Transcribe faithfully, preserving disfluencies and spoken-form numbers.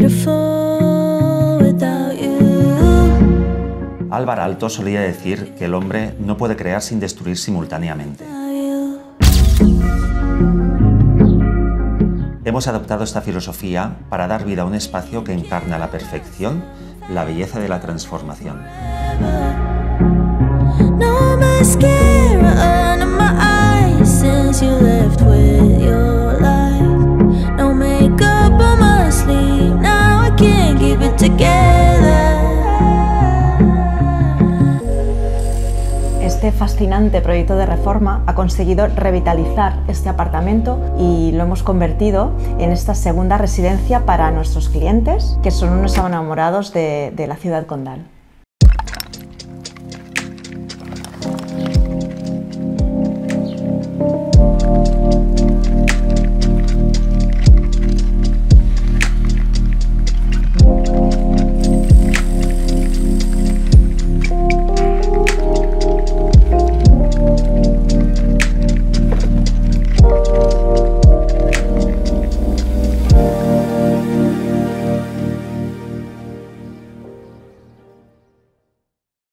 Álvar Aalto solía decir que el hombre no puede crear sin destruir simultáneamente. Hemos adoptado esta filosofía para dar vida a un espacio que encarna a la perfección la belleza de la transformación. Este fascinante proyecto de reforma ha conseguido revitalizar este apartamento y lo hemos convertido en esta segunda residencia para nuestros clientes, que son unos enamorados de, de la ciudad condal.